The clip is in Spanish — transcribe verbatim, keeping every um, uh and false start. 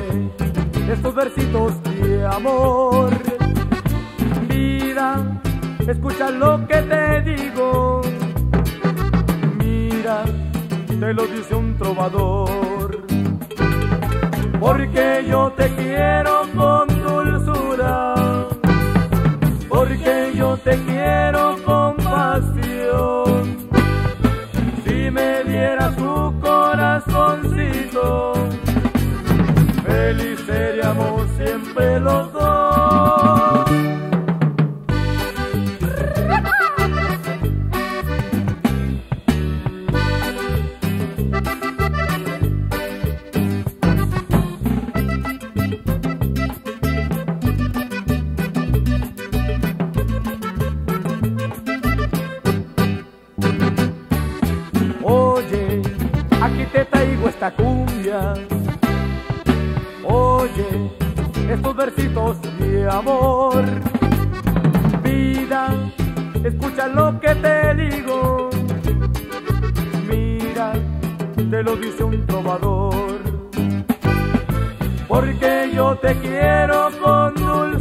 Oye estos versitos de amor. Vida, escucha lo que te digo. Mira, te lo dice un trovador. Porque yo te quiero con dulzura, porque yo te quiero con pasión. Si me dieras tu corazoncito, feliz seríamos siempre los dos. Oye, aquí te traigo esta cumbia. Oye, estos versitos de amor. Vida, escucha lo que te digo. Mira, te lo dice un trovador. Porque yo te quiero con dulzura,